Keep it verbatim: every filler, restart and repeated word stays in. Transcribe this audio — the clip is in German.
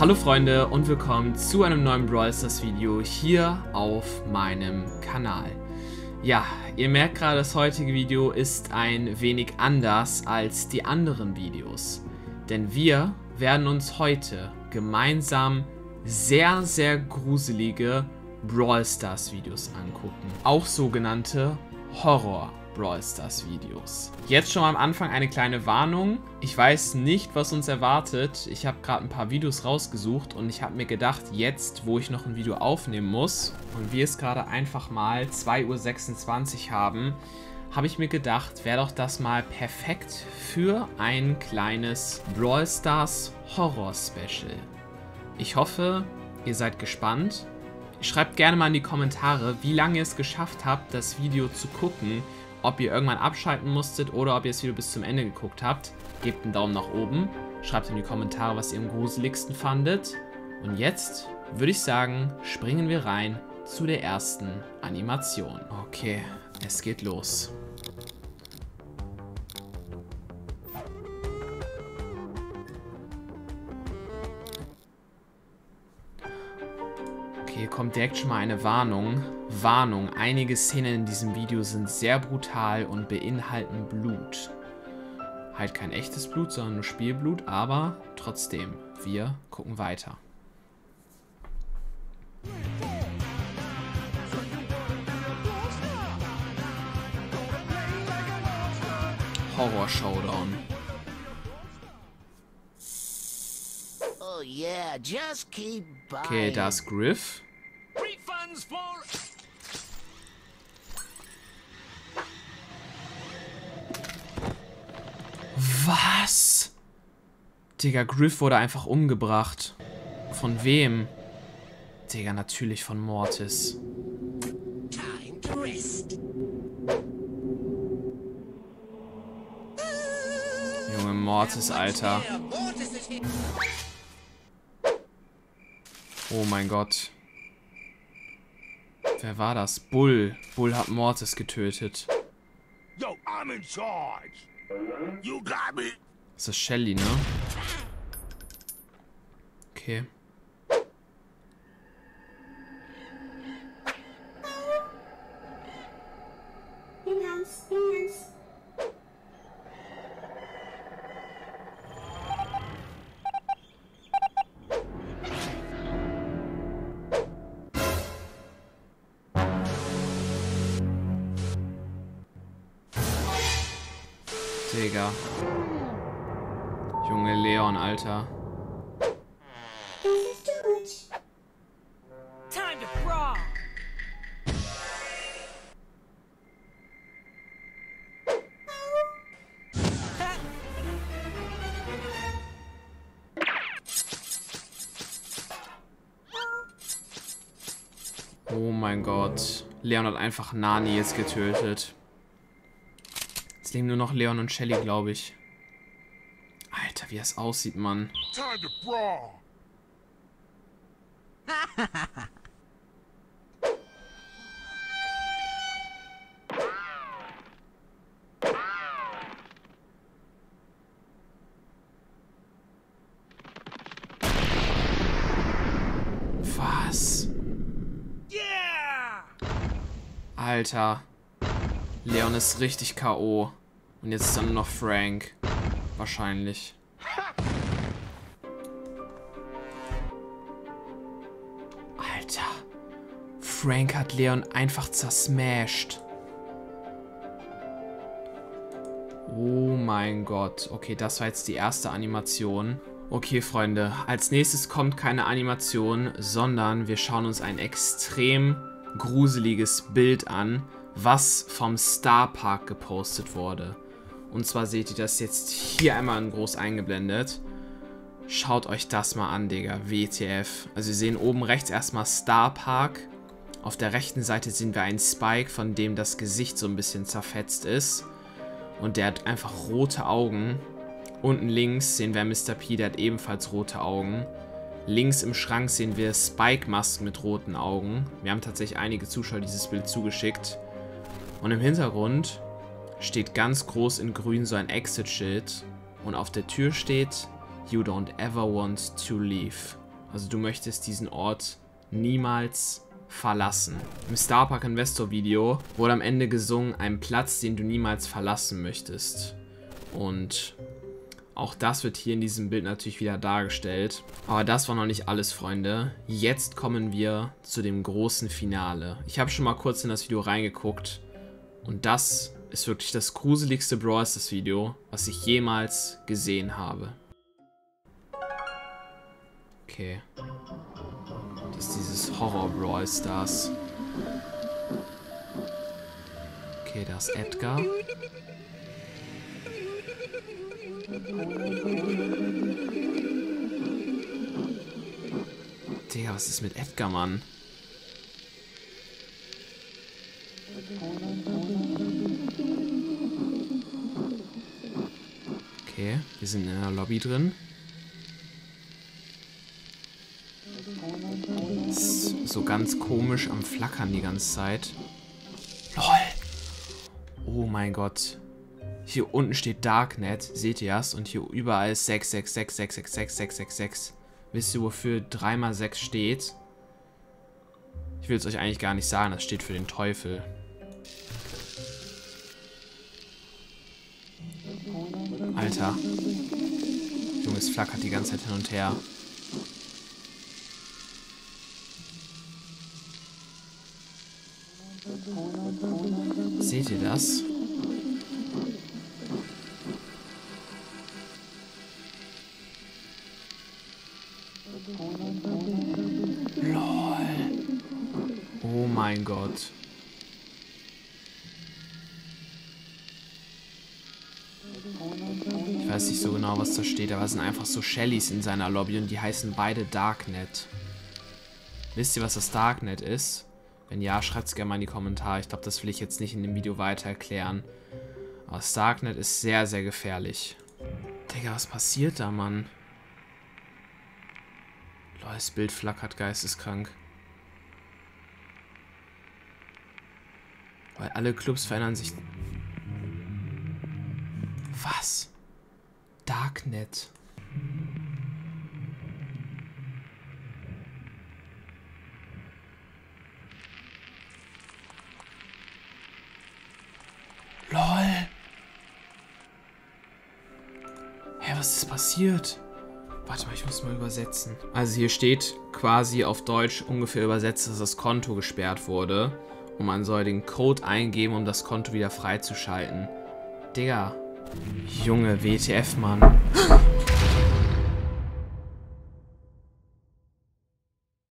Hallo Freunde und willkommen zu einem neuen Brawl Stars Video hier auf meinem Kanal. Ja, ihr merkt gerade, das heutige Video ist ein wenig anders als die anderen Videos. Denn wir werden uns heute gemeinsam sehr, sehr gruselige Brawl Stars Videos angucken. Auch sogenannte Horror Brawl Stars Videos. Jetzt schon mal am Anfang eine kleine Warnung. Ich weiß nicht, was uns erwartet. Ich habe gerade ein paar Videos rausgesucht und ich habe mir gedacht, jetzt, wo ich noch ein Video aufnehmen muss und wir es gerade einfach mal zwei Uhr sechsundzwanzig haben, habe ich mir gedacht, wäre doch das mal perfekt für ein kleines Brawl Stars Horror Special. Ich hoffe, ihr seid gespannt. Schreibt gerne mal in die Kommentare, wie lange ihr es geschafft habt, das Video zu gucken. Ob ihr irgendwann abschalten musstet oder ob ihr das Video bis zum Ende geguckt habt. Gebt einen Daumen nach oben. Schreibt in die Kommentare, was ihr am gruseligsten fandet. Und jetzt würde ich sagen, springen wir rein zu der ersten Animation. Okay, es geht los. Hier kommt direkt schon mal eine Warnung. Warnung, einige Szenen in diesem Video sind sehr brutal und beinhalten Blut. Halt kein echtes Blut, sondern nur Spielblut, aber trotzdem, wir gucken weiter. Horror Showdown. Oh yeah, just keep buying. Okay, da ist Griff. Refunds for Was? Digga, Griff wurde einfach umgebracht. Von wem? Digga, natürlich von Mortis. Time to rest. Junge, Mortis, Alter. Oh mein Gott. Wer war das? Bull. Bull hat Mortis getötet. Yo, I'm in charge. You got me. Das ist Shelly, ne? Okay. Digga. Junge Leon, Alter. Time to brawl. Oh mein Gott. Leon hat einfach Nani jetzt getötet. Jetzt leben nur noch Leon und Shelly, glaube ich. Alter, wie es aussieht, Mann. Time to brawl. Was? Yeah! Alter. Leon ist richtig K O Und jetzt ist dann nur noch Frank. Wahrscheinlich. Alter. Frank hat Leon einfach zersmashed. Oh mein Gott. Okay, das war jetzt die erste Animation. Okay, Freunde. Als nächstes kommt keine Animation, sondern wir schauen uns ein extrem gruseliges Bild an, was vom Star Park gepostet wurde. Und zwar seht ihr das jetzt hier einmal in groß eingeblendet. Schaut euch das mal an, Digga. W T F. Also wir sehen oben rechts erstmal Star Park. Auf der rechten Seite sehen wir einen Spike, von dem das Gesicht so ein bisschen zerfetzt ist. Und der hat einfach rote Augen. Unten links sehen wir Mister P, der hat ebenfalls rote Augen. Links im Schrank sehen wir Spike-Masken mit roten Augen. Wir haben tatsächlich einige Zuschauer dieses Bild zugeschickt. Und im Hintergrund steht ganz groß in grün so ein Exit-Schild. Und auf der Tür steht You don't ever want to leave. Also du möchtest diesen Ort niemals verlassen. Im Star Park Investor Video wurde am Ende gesungen, ein Platz, den du niemals verlassen möchtest. Und auch das wird hier in diesem Bild natürlich wieder dargestellt. Aber das war noch nicht alles, Freunde. Jetzt kommen wir zu dem großen Finale. Ich habe schon mal kurz in das Video reingeguckt. Und das ist wirklich das gruseligste Brawl Stars Video, was ich jemals gesehen habe. Okay. Das ist dieses Horror Brawl Stars. Okay, da ist Edgar. Digga, was ist mit Edgar, Mann? Okay, wir sind in einer Lobby drin. Ist so ganz komisch am Flackern die ganze Zeit. LOL! Oh mein Gott. Hier unten steht Darknet, seht ihr das? Und hier überall ist sechs sechs sechs sechs sechs sechs sechs sechs sechs. Wisst ihr, wofür drei mal sechs steht? Ich will es euch eigentlich gar nicht sagen, das steht für den Teufel. Alter. Junge, es flackert die ganze Zeit hin und her. Seht ihr das? LOL. Oh mein Gott. Ich weiß nicht so genau, was da steht, aber es sind einfach so Shellys in seiner Lobby und die heißen beide Darknet. Wisst ihr, was das Darknet ist? Wenn ja, schreibt es gerne mal in die Kommentare. Ich glaube, das will ich jetzt nicht in dem Video weiter erklären. Aber das Darknet ist sehr, sehr gefährlich. Digga, was passiert da, Mann? Leute, das Bild flackert geisteskrank. Weil alle Clubs verändern sich. Was? Darknet. LOL. Hä, was ist passiert? Warte mal, ich muss mal übersetzen. Also hier steht quasi auf Deutsch ungefähr übersetzt, dass das Konto gesperrt wurde. Und man soll den Code eingeben, um das Konto wieder freizuschalten. Digga. Junge, W T F, Mann.